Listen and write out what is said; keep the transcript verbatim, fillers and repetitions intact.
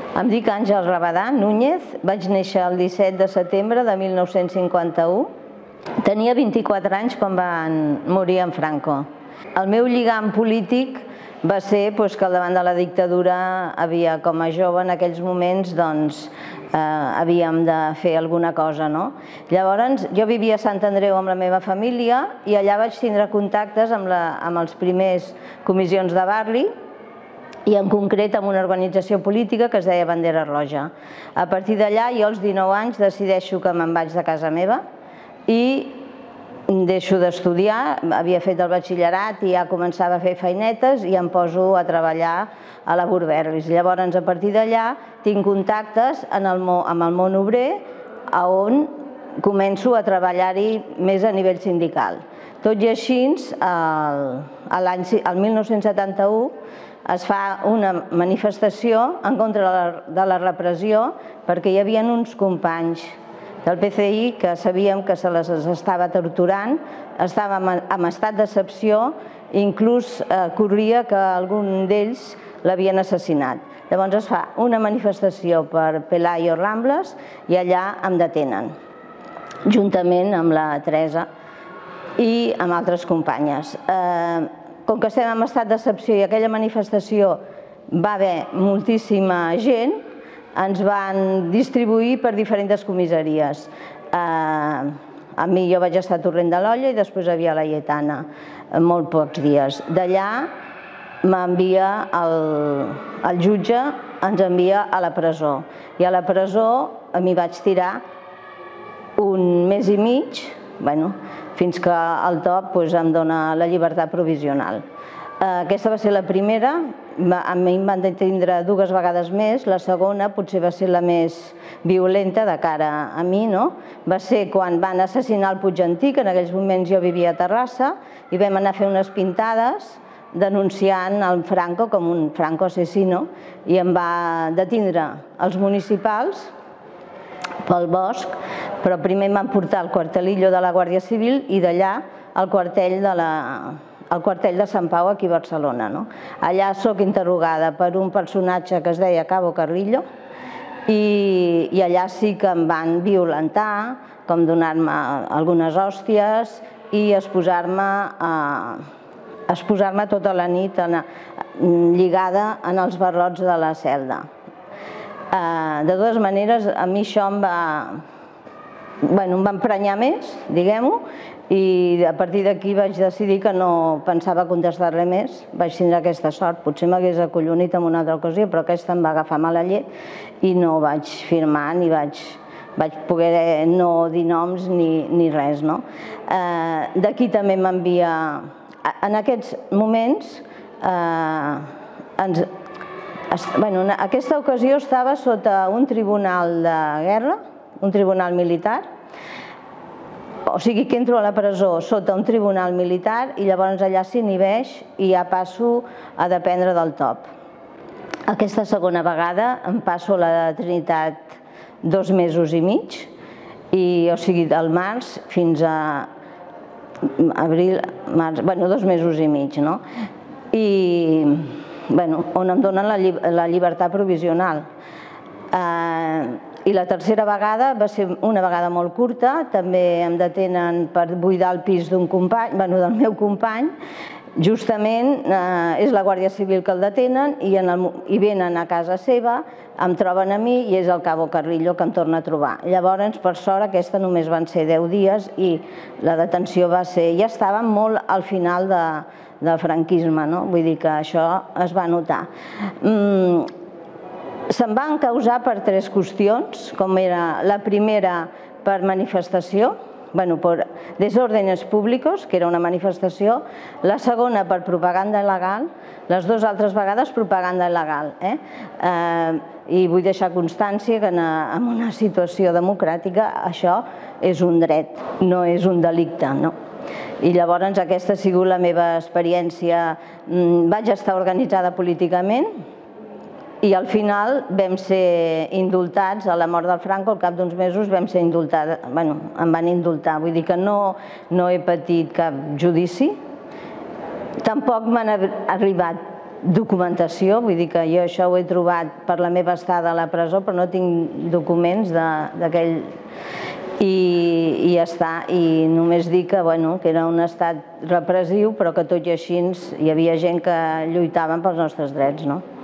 Em dic Àngel Rabadà Núñez, vaig néixer el disset de setembre de mil nou-cents cinquanta-u. Tenia vint-i-quatre anys quan van morir en Franco. El meu lligam polític va ser que al davant de la dictadura havia, com a jove en aquells moments, doncs havíem de fer alguna cosa, no? Llavors, jo vivia a Sant Andreu amb la meva família i allà vaig tindre contactes amb els primers comissions de barri i en concret amb una organització política que es deia Bandera Roja. A partir d'allà, jo als dinou anys decideixo que me'n vaig de casa meva i deixo d'estudiar, havia fet el batxillerat i ja començava a fer feinetes i em poso a treballar a la Burberrys. Llavors, a partir d'allà, tinc contactes amb el món obrer on començo a treballar-hi més a nivell sindical. Tot i així, el mil nou-cents setanta-u es fa una manifestació en contra de la repressió perquè hi havia uns companys del P C I que sabíem que se les estava torturant, estàvem en estat d'excepció, inclús corria que algun d'ells l'havien assassinat. Llavors es fa una manifestació per Pelayo Rambles i allà em detenen, juntament amb la Teresa i amb altres companyes. Com que estem en estat d'excepció i aquella manifestació va haver moltíssima gent, ens van distribuir per diferents comissaries. A mi jo vaig estar a Torrent de l'Olla i després a Via Laietana, molt pocs dies. D'allà m'envia el jutge, ens envia a la presó. I a la presó m'hi vaig tirar un mes i mig, fins que el top em dona la llibertat provisional. Aquesta va ser la primera, a mi em van detindre dues vegades més, la segona potser va ser la més violenta de cara a mi, va ser quan van assassinar el Puig Antic, en aquells moments jo vivia a Terrassa, i vam anar a fer unes pintades denunciant el Franco com un Franco asesino, i em va detindre els municipals pel bosc, però primer em van portar al quartelillo de la Guàrdia Civil i d'allà al quartell de la... al quartell de Sant Pau, aquí a Barcelona. Allà soc interrogada per un personatge que es deia Cabo Carrillo i allà sí que em van violentar, com donar-me algunes hòsties i exposar-me tota la nit lligada en els barrots de la celda. De totes maneres, a mi això em va... em va emprenyar més, diguem-ho, i a partir d'aquí vaig decidir que no pensava contestar-li més. Vaig tindre aquesta sort, potser m'hagués acollonit en una altra ocasió, però aquesta em va agafar mala llet i no vaig firmar ni vaig poder no dir noms ni res. D'aquí també m'envia... En aquests moments, aquesta ocasió estava sota un tribunal de guerra, un tribunal militar, o sigui que entro a la presó sota un tribunal militar i llavors allà s'inhibeix i ja passo a dependre del top. Aquesta segona vegada em passo a la Trinitat dos mesos i mig, o sigui del març fins a abril, març, bueno, dos mesos i mig, no? I on em donen la llibertat provisional. I la tercera vegada va ser una vegada molt curta, també em detenen per buidar el pis d'un company, del meu company, justament és la Guàrdia Civil que el detenen i venen a casa seva, em troben a mi i és el Cabo Carrillo que em torna a trobar. Llavors, per sort, aquesta només van ser deu dies i la detenció va ser... Ja estàvem molt al final del franquisme, vull dir que això es va notar. Se'm van causar per tres qüestions, com era la primera per manifestació, per desórdenes públicos, que era una manifestació, la segona per propaganda il·legal, les dues altres vegades propaganda il·legal. I vull deixar constància que en una situació democràtica això és un dret, no és un delicte. I llavors aquesta ha sigut la meva experiència. Vaig estar organitzada políticament, i al final vam ser indultats a la mort del Franco, al cap d'uns mesos vam ser indultats, bueno, em van indultar, vull dir que no he patit cap judici, tampoc m'han arribat documentació, vull dir que jo això ho he trobat per la meva estada a la presó, però no tinc documents d'aquell... I ja està, i només dir que era un estat repressiu, però que tot i així hi havia gent que lluitaven pels nostres drets, no?